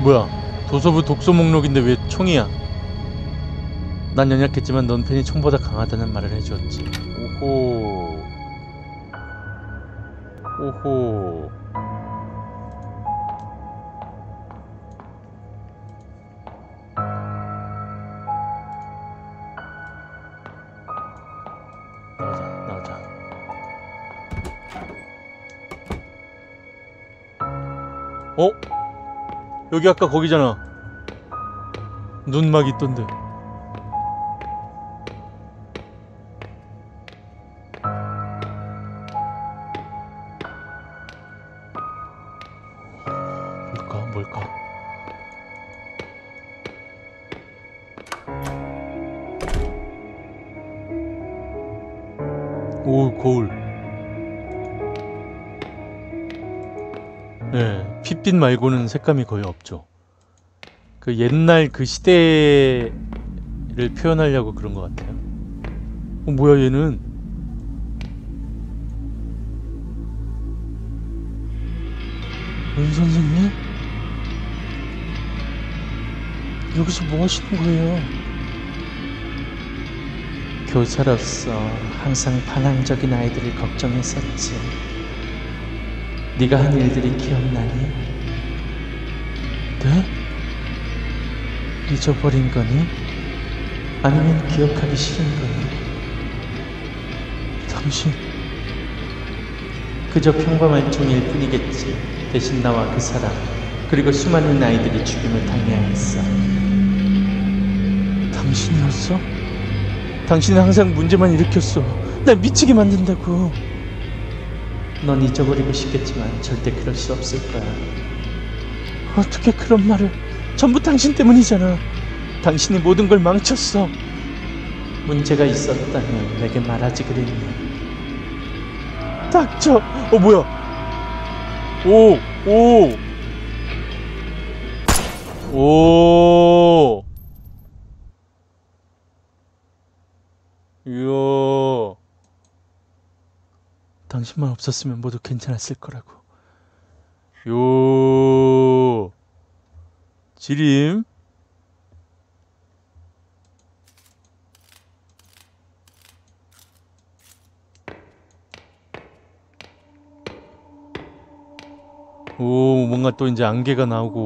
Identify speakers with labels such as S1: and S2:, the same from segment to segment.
S1: 뭐야, 도서부 독서 목록인데 왜 총이야? 난 연약했지만 넌 펜이 총보다 강하다는 말을 해주었지. 오호. 오호. 나가자. 어? 여기 아까 거기잖아. 눈막 있던데. 뭘까? 오, 거울. 네, 핏빛 말고는 색감이 거의 없죠. 그 옛날 그 시대를 표현하려고 그런 것 같아요. 뭐야 얘는? 은 선생님? 여기서 뭐 하시는 거예요? 교사로서 항상 반항적인 아이들을 걱정했었지. 네가 한 일들이 기억나니? 네? 잊어버린 거니? 아니면 기억하기 싫은 거니? 당신 그저 평범한 종일 뿐이겠지. 대신 나와 그 사람 그리고 수많은 아이들이 죽임을 당해야 했어. 당신이었어? 당신은 항상 문제만 일으켰어. 날 미치게 만든다고. 넌 잊어버리고 싶겠지만 절대 그럴 수 없을 거야. 어떻게 그런 말을. 전부 당신 때문이잖아. 당신이 모든 걸 망쳤어. 문제가 있었다면 내게 말하지 그랬니? 닥쳐. 뭐야. 오. 이야. 당신만 없었으면 모두 괜찮았을 거라고. 요. 지림. 오, 뭔가 또 이제 안개가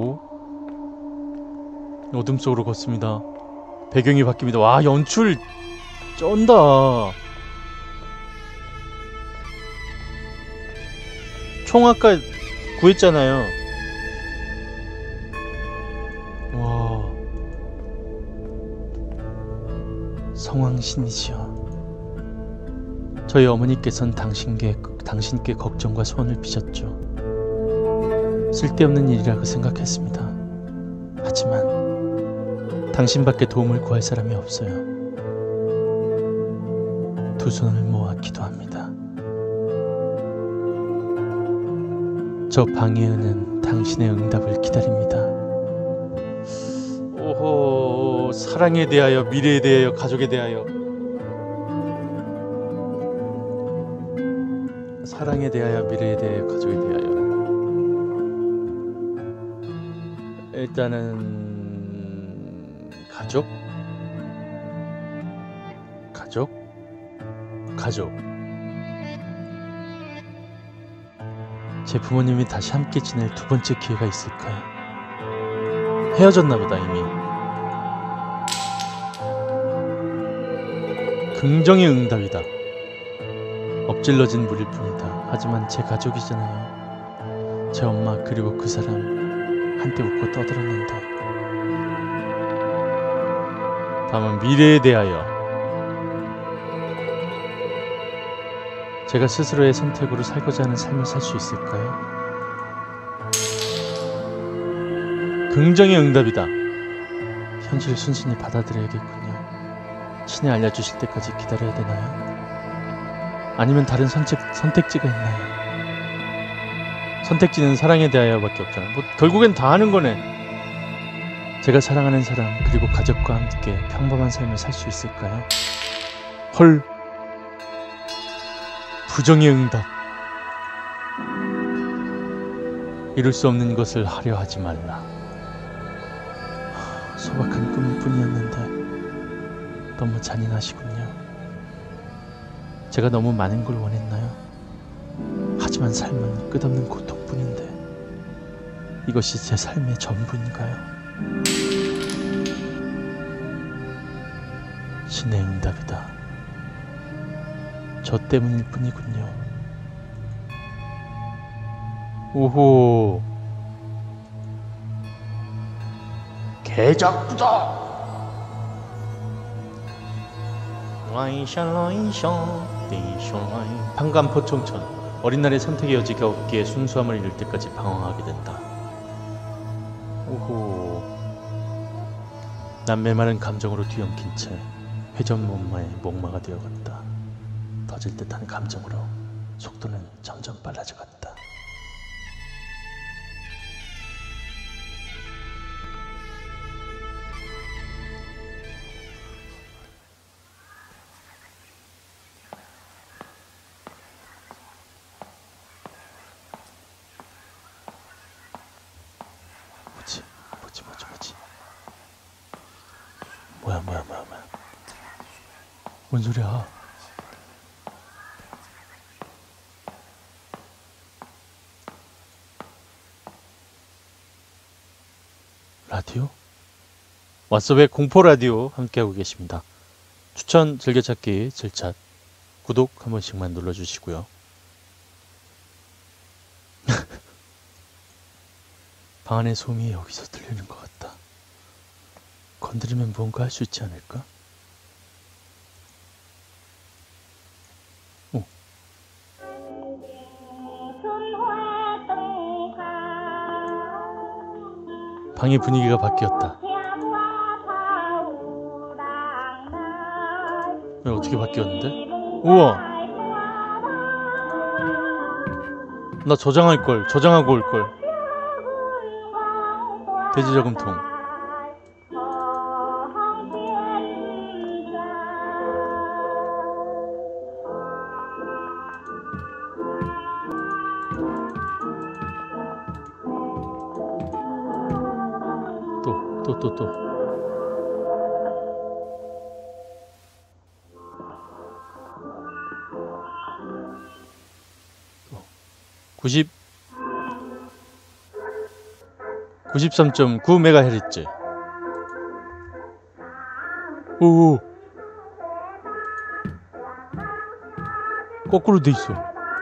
S1: 나오고 어둠 속으로 걷습니다. 배경이 바뀝니다. 와, 연출 쩐다. 총 아까 구했잖아요. 와, 성왕신이시여. 저희 어머니께선 당신께 걱정과 소원을 비셨죠. 쓸데없는 일이라고 생각했습니다. 하지만 당신밖에 도움을 구할 사람이 없어요. 두 손을 모아 기도합니다. 저 방의 은은 당신의 응답을 기다립니다. 오호, 사랑에 대하여, 미래에 대하여, 가족에 대하여. 사랑에 대하여, 미래에 대하여, 가족에 대하여. 일단은 가족. 제 부모님이 다시 함께 지낼 두 번째 기회가 있을까요? 헤어졌나 보다 이미. 긍정의 응답이다. 엎질러진 물일 뿐이다. 하지만 제 가족이잖아요. 제 엄마 그리고 그 사람 한때 웃고 떠들었는데. 다음은 미래에 대하여. 제가 스스로의 선택으로 살고자 하는 삶을 살 수 있을까요? 긍정의 응답이다. 현실을 순순히 받아들여야겠군요. 신이 알려주실 때까지 기다려야 되나요? 아니면 다른 선택지가 있나요? 선택지는 사랑에 대하여 밖에 없잖아. 뭐 결국엔 다 하는 거네. 제가 사랑하는 사람 그리고 가족과 함께 평범한 삶을 살 수 있을까요? 헐. 부정의 응답. 이룰 수 없는 것을 하려 하지 말라. 소박한 꿈일 뿐이었는데 너무 잔인하시군요. 제가 너무 많은 걸 원했나요? 하지만 삶은 끝없는 고통뿐인데 이것이 제 삶의 전부인가요? 신의 응답이다. 저 때문일 뿐이군요. 오호. 개작부다. 판관포청천. 어린 날의 선택의 여지가 없기에 순수함을 잃을 때까지 방황하게 된다. 오호. 난 메마른 감정으로 뒤엉킨 채 회전목마에 목마가 되어갔다. 터질 듯한 감정으로 속도는 점점 빨라져갔다. 뭐지? 뭐야. 뭔 소리야? 라디오? 왓썹의 공포라디오 함께하고 계십니다. 추천, 즐겨찾기, 질샷, 구독 한 번씩만 눌러주시고요. 방 안의 소음이 여기서 들리는 것 같다. 건드리면 무언가 할 수 있지 않을까? 오. 방의 분위기가 바뀌었다. 왜 어떻게 바뀌었는데? 우와! 나 저장할걸. 저장하고 올걸. 돼지저금통. 또. 93.9MHz. 오. 거꾸로 돼 있어.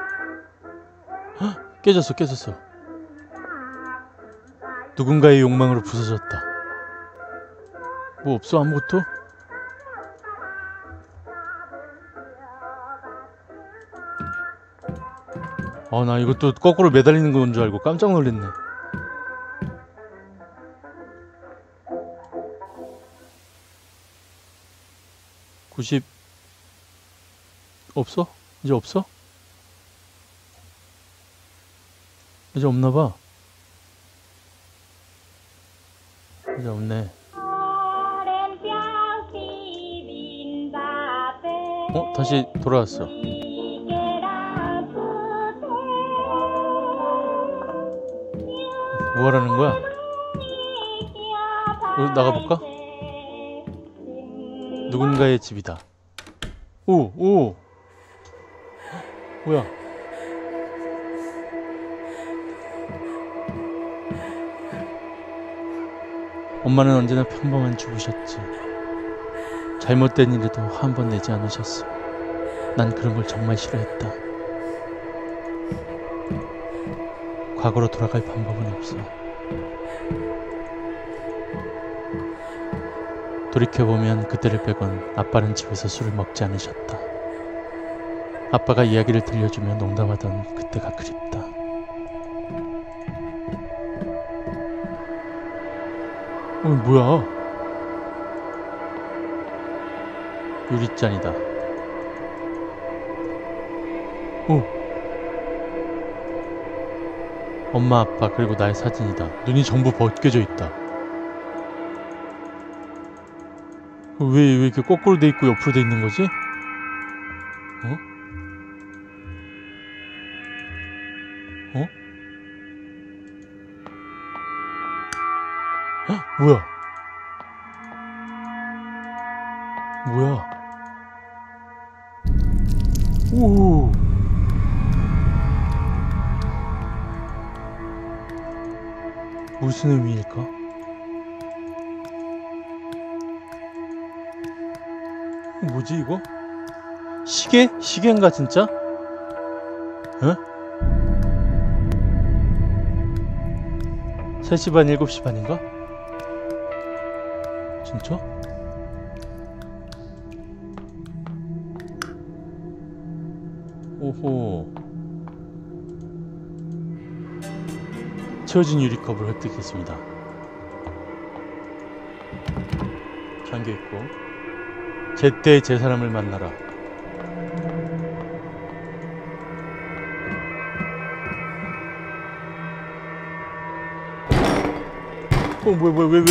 S1: 헉, 깨졌어. 누군가의 욕망으로 부서졌다. 뭐 없어? 아무것도? 나 이것도 거꾸로 매달리는 건 줄 알고 깜짝 놀랐네. 없어? 이제 없어? 이제 없나봐. 이제 없네. 다시 돌아왔어. 뭐 하라는 거야? 나가볼까? 누군가의 집이다. 오! 뭐야? 엄마는 언제나 평범한 주부셨지. 잘못된 일에도 화 한 번 내지 않으셨어. 난 그런 걸 정말 싫어했다. 과거로 돌아갈 방법은 없어. 돌이켜보면 그때를 빼곤 아빠는 집에서 술을 먹지 않으셨다. 아빠가 이야기를 들려주며 농담하던 그때가 그립다. 뭐야? 유리잔이다. 엄마, 아빠, 그리고 나의 사진이다. 눈이 전부 벗겨져 있다. 왜 이렇게 거꾸로 돼 있고 옆으로 돼 있는 거지? 뭐야? 오. 무슨 의미일까? 뭐지 이거? 시계? 시계인가 진짜? 어? 3시 반, 7시 반인가? 진짜? 오호. 채워진 유리컵을 획득했습니다. 잠겨있고. 제때 제 사람을 만나라. 뭐야 왜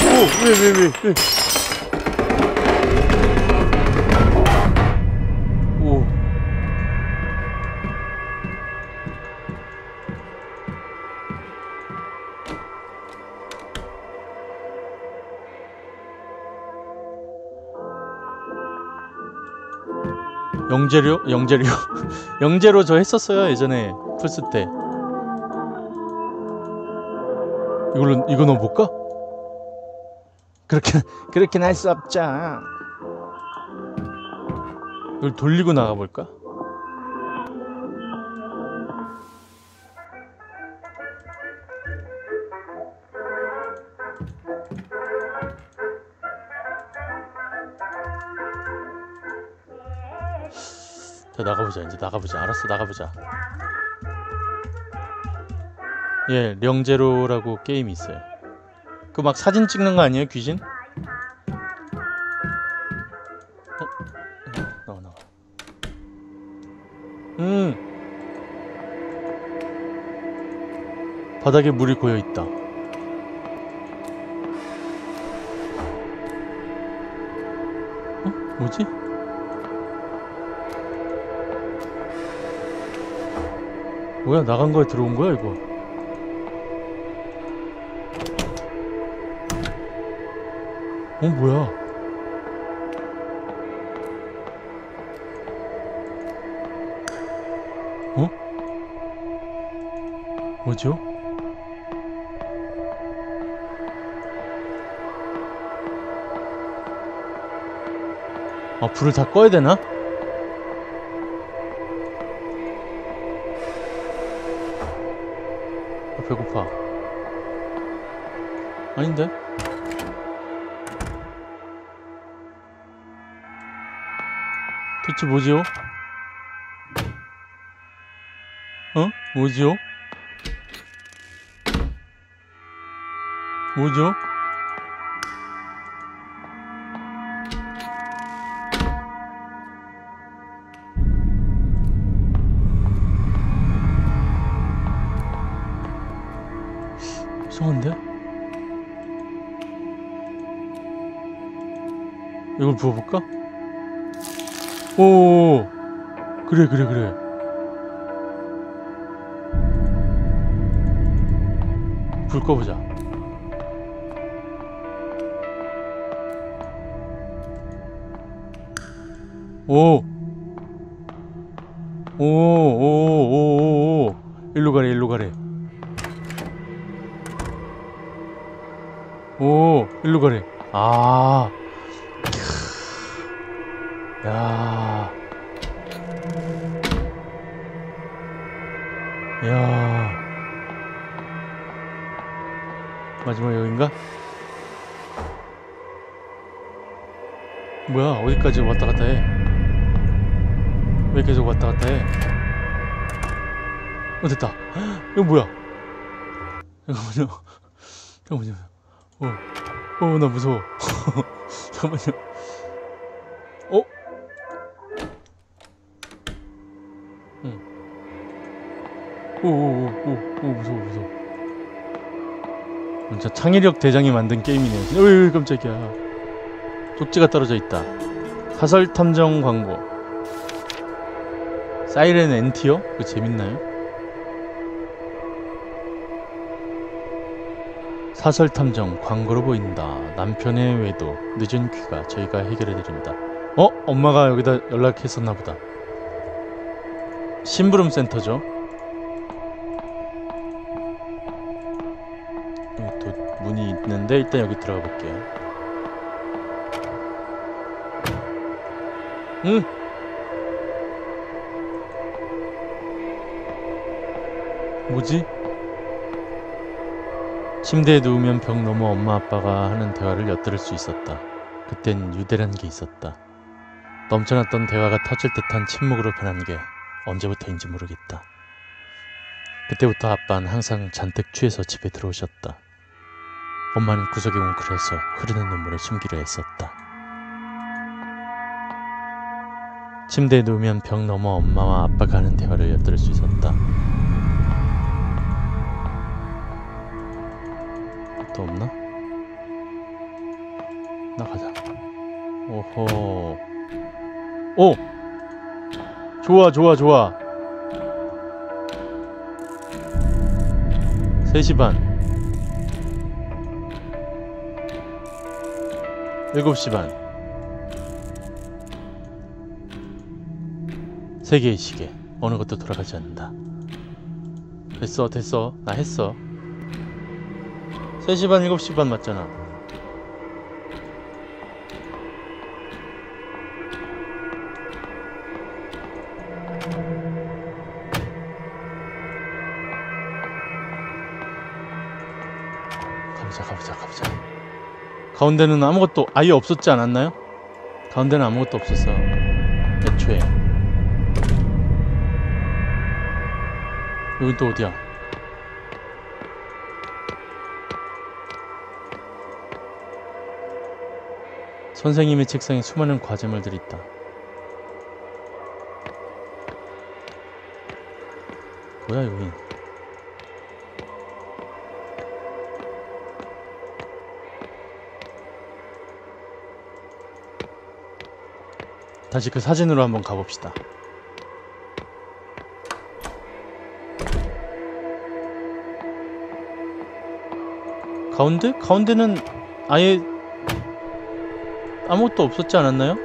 S1: 오. 영재로 저 했었어요 예전에 플스 때. 이거 넣어볼까? 그렇게는 할 수 없죠. 이걸 돌리고 나가볼까? 자, 나가보자. 이제 나가보자. 알았어, 나가보자. 예, 령제로라고 게임이 있어요. 그 막 사진 찍는 거 아니에요, 귀신? 나와. 바닥에 물이 고여 있다. 뭐지? 뭐야, 나간 거에 들어온 거야, 이거? 뭐야? 뭐죠? 아, 불을 다 꺼야 되나? 배고파. 아닌데? 대체 뭐지요? 뭐지요? 뭐죠? 이상한데? 이걸 부어볼까? 오, 그래. 불 꺼보자. 오. 일로 가래. 오, 일로 가래. 아. 야. 마지막 여긴가? 뭐야, 어디까지 왔다 갔다 해? 왜 계속 왔다 갔다 해? 됐다. 이거 뭐야? 잠깐만요. 나 무서워. 잠깐만요. 무서워. 진짜 창의력 대장이 만든 게임이네. 어이, 깜짝이야. 쪽지가 떨어져 있다. 사설 탐정 광고. 사이렌 엔티어? 그거 재밌나요? 사설 탐정 광고로 보인다. 남편의 외도, 늦은 귀가 저희가 해결해드립니다. 엄마가 여기다 연락했었나 보다. 심부름 센터죠. 여기 또 문이 있는데 일단 여기 들어가 볼게요. 응? 뭐지? 침대에 누우면 벽 너머 엄마 아빠가 하는 대화를 엿들을 수 있었다. 그땐 유대란 게 있었다. 넘쳐났던 대화가 터질 듯한 침묵으로 변한 게 언제부터인지 모르겠다. 그때부터 아빠는 항상 잔뜩 취해서 집에 들어오셨다. 엄마는 구석에 웅크려서 흐르는 눈물을 숨기려 애썼다. 침대에 누우면 벽 너머 엄마와 아빠가 하는 대화를 엿들을 수 있었다. 또 없나? 나가자. 오호. 오! 좋아 좋아 좋아. 3시 반 7시 반 3개의 시계 어느 것도 돌아가지 않는다. 됐어 됐어 나 했어. 3시 반 7시 반 맞잖아. 가보자. 가운데는 아무것도 아예 없었지 않았나요? 가운데는 아무것도 없었어. 애초에. 여긴 또 어디야? 선생님의 책상에 수많은 과제물들이 있다. 뭐야 여긴? 다시 그 사진으로 한번 가봅시다. 가운데? 가운데는 아예 아무것도 없었지 않았나요?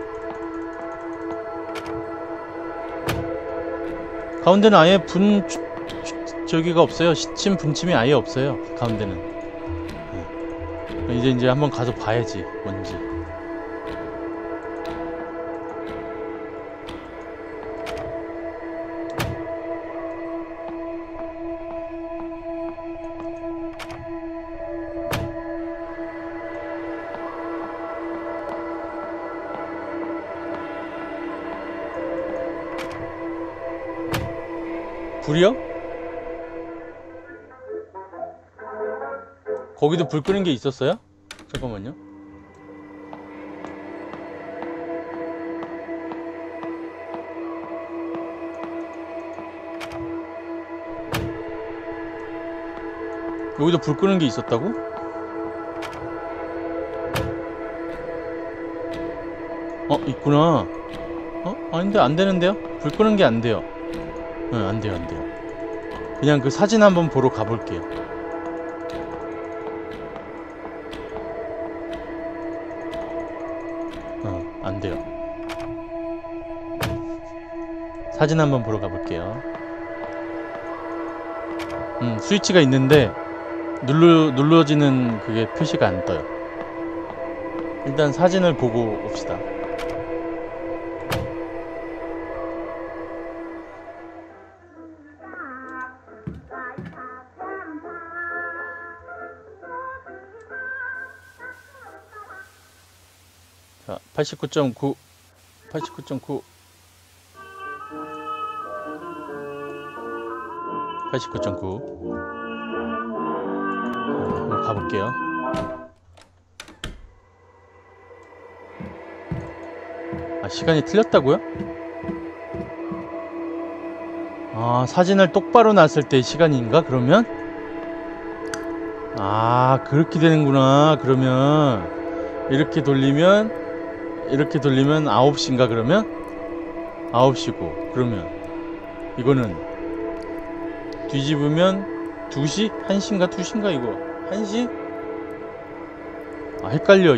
S1: 가운데는 아예 저기가 없어요. 시침 분침이 아예 없어요. 가운데는. 네. 이제 한번 가서 봐야지 뭔지. 불이요? 거기도 불 끄는 게 있었어요? 잠깐만요. 여기도 불 끄는 게 있었다고? 있구나. 아닌데 안 되는데요? 불 끄는 게 안 돼요. 안 돼요. 그냥 그 사진 한번 보러 가볼게요. 안 돼요. 사진 한번 보러 가볼게요. 스위치가 있는데 눌러지는 그게 표시가 안 떠요. 일단 사진을 보고 옵시다. 자, 89.9 89.9 한번 가볼게요. 시간이 틀렸다고요? 사진을 똑바로 놨을 때 시간인가 그러면? 그렇게 되는구나. 그러면 이렇게 돌리면 9시인가 그러면? 9시고 그러면 이거는 뒤집으면 2시? 1시인가 2시인가 이거 1시? 헷갈려.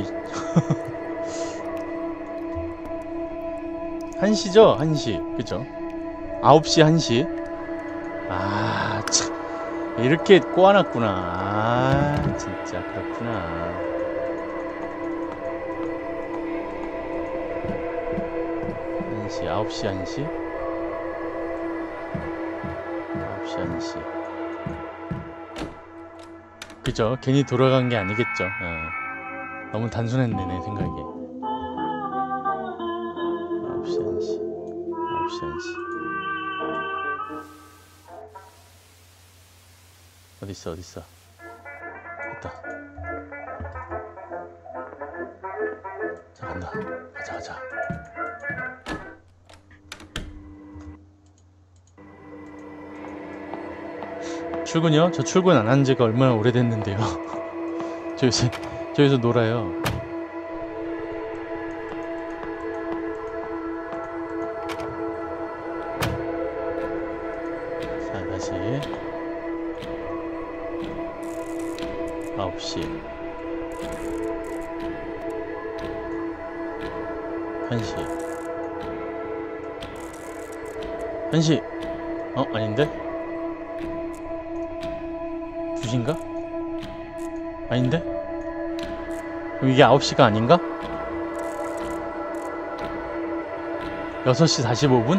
S1: 1시죠? 1시 그죠? 9시 1시. 아 참, 이렇게 꼬아놨구나. 아 진짜 그렇구나. 1시 9시 1시 9시 1시. 그죠? 괜히 돌아간 게 아니겠죠. 너무 단순했네 내 생각에. 9시 1시 9시 1시. 어딨어 어딨어. 됐다. 자 간다. 가자 가자. 출근이요? 저 출근 안 한 지가 얼마나 오래됐는데요. 저 여기서 놀아요. 자 다시 9시 1시 1시. 아닌데? 2시인가? 아닌데? 그럼 이게 9시가 아닌가? 6시 45분?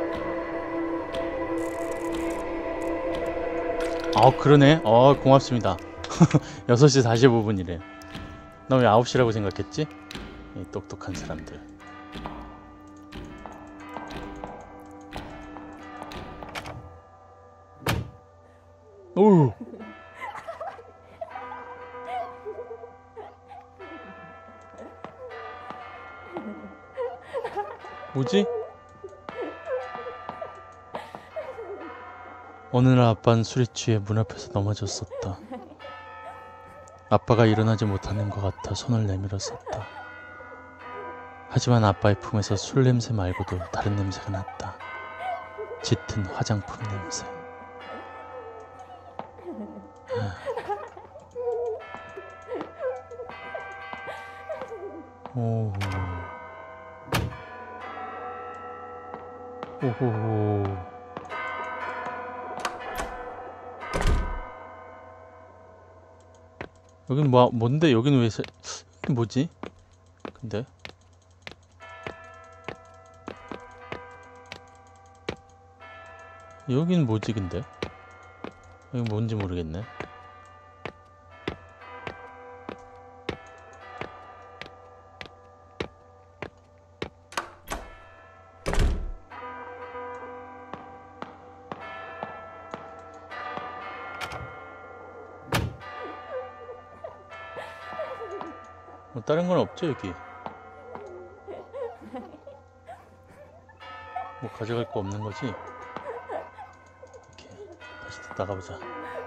S1: 그러네. 고맙습니다. 6시 45분이래. 나 왜 9시라고 생각했지? 이 똑똑한 사람들. 오우. 뭐지? 어느 날 아빠는 술에 취해 문 앞에서 넘어졌었다. 아빠가 일어나지 못하는 것 같아 손을 내밀었었다. 하지만 아빠의 품에서 술 냄새 말고도 다른 냄새가 났다. 짙은 화장품 냄새. 오. 오호호. 여긴 뭔데? 여긴 왜 여긴 뭐지? 근데 여긴 뭐지 근데? 여긴 뭔지 모르겠네. 뭐 다른 건 없죠 여기? 뭐 가져갈 거 없는 거지? 이렇게 다시 나가보자.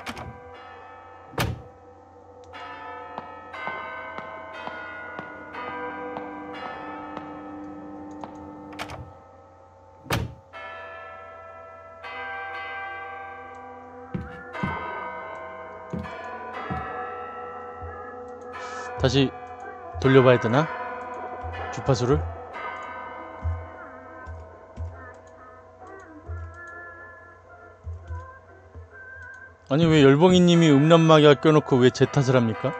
S1: 다시 돌려봐야 되나? 주파수를? 아니 왜 열봉이님이 음란마귀가 껴놓고 왜 제 탓을 합니까?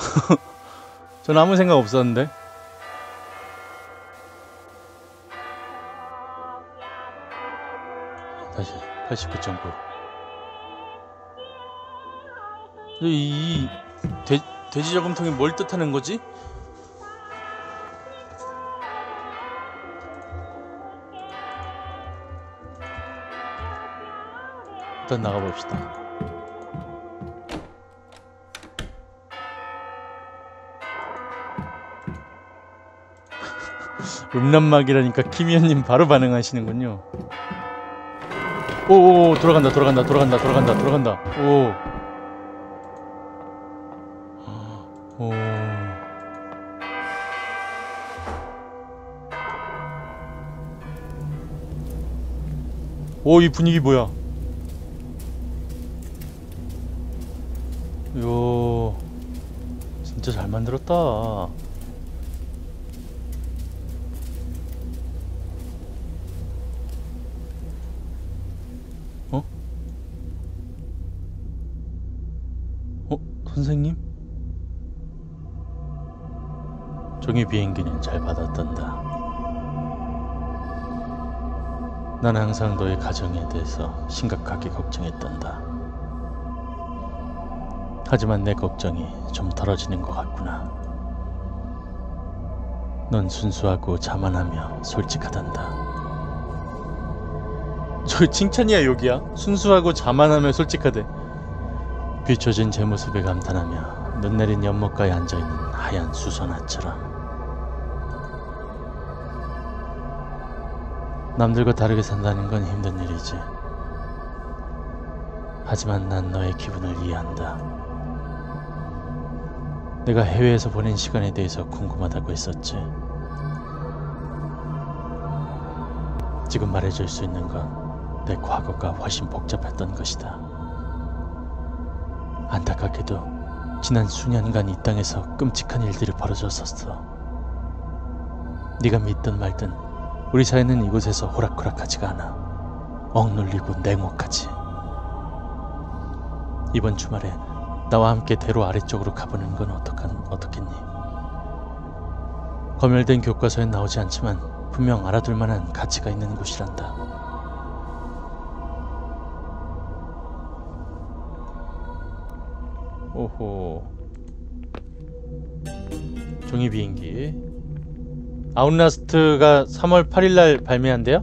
S1: 전 아무 생각 없었는데. 다시 89.9. 이 돼지 저금통이 뭘 뜻하는 거지? 일단 나가봅시다. 음란막이라니까 키미언님 바로 반응하시는군요. 오오오 돌아간다. 오. 오. 오, 이 분위기 뭐야? 이거 진짜 잘 만들었다. 선생님? 종이 비행기는 잘 받았단다. 나는 항상 너의 가정에 대해서 심각하게 걱정했단다. 하지만 내 걱정이 좀 덜어지는 것 같구나. 넌 순수하고 자만하며 솔직하단다. 저 칭찬이야 욕이야? 순수하고 자만하며 솔직하대. 비춰진 제 모습에 감탄하며 눈 내린 연못가에 앉아있는 하얀 수선화처럼. 남들과 다르게 산다는 건 힘든 일이지. 하지만 난 너의 기분을 이해한다. 내가 해외에서 보낸 시간에 대해서 궁금하다고 했었지. 지금 말해줄 수 있는 건 내 과거가 훨씬 복잡했던 것이다. 안타깝게도 지난 수년간 이 땅에서 끔찍한 일들이 벌어졌었어. 네가 믿든 말든 우리 사이는 이곳에서 호락호락하지가 않아. 억눌리고 냉혹하지. 이번 주말에 나와 함께 대로 아래쪽으로 가보는 건 어떻겠니? 검열된 교과서엔 나오지 않지만 분명 알아둘 만한 가치가 있는 곳이란다. 오호. 종이 비행기. 아웃라스트가 3월 8일날 발매한대요?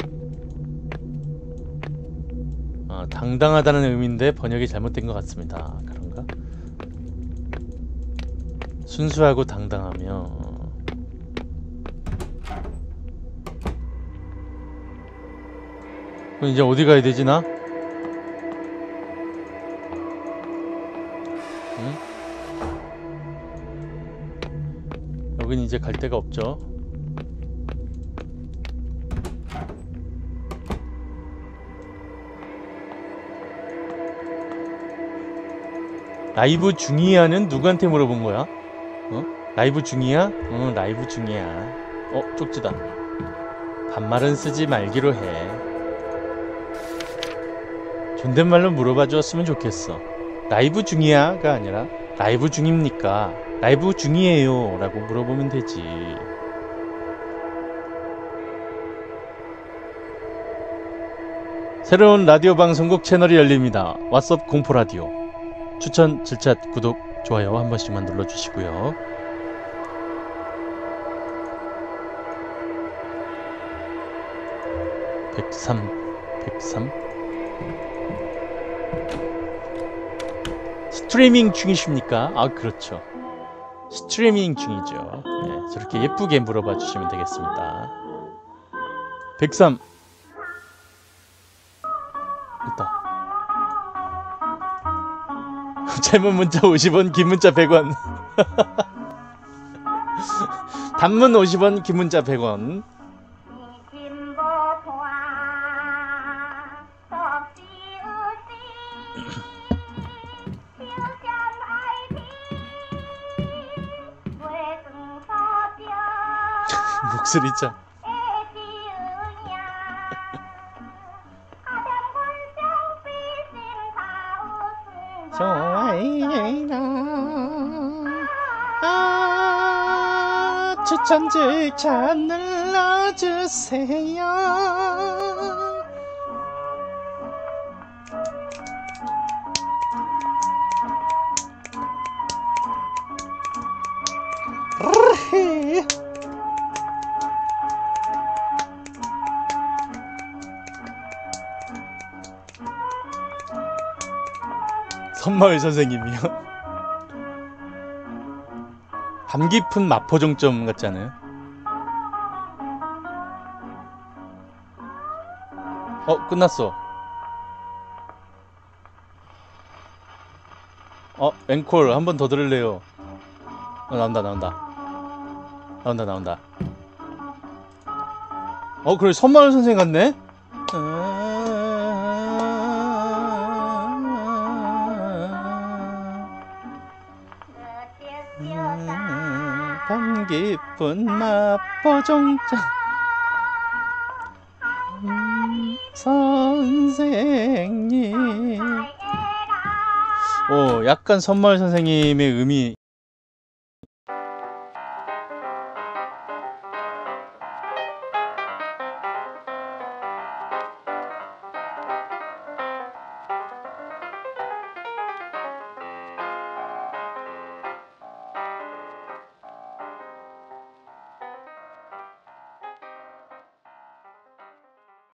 S1: 당당하다는 의미인데 번역이 잘못된 것 같습니다. 그런가? 순수하고 당당하며. 그럼 이제 어디 가야 되지 나? 응? 여긴 이제 갈 데가 없죠. 라이브 중이야는 누구한테 물어본 거야? 어? 라이브 중이야? 라이브 중이야. 쪽지다. 반말은 쓰지 말기로 해. 존댓말로 물어봐 주었으면 좋겠어. 라이브 중이야가 아니라 라이브 중입니까? 라이브 중이에요 라고 물어보면 되지. 새로운 라디오 방송국 채널이 열립니다. 왓썹 공포라디오. 추천, 질샷, 구독, 좋아요 한 번씩만 눌러주시고요. 백삼 스트리밍 중이십니까? 아 그렇죠. 스트리밍 중이죠. 네, 저렇게 예쁘게 물어봐 주시면 되겠습니다. 103 있다. 짧은 문자 50원, 긴 문자 100원. 단문 50원, 긴 문자 100원. 목소리 참. 추천 질차 눌러주세요. 선마을 선생님이요? 밤 깊은 마포정점 같지 않아요? 끝났어. 앵콜 한 번 더 들을래요. 나온다. 그래 선마을 선생 같네? 밤 깊은 마포정점 선생님 약간 선마을 선생님의 음이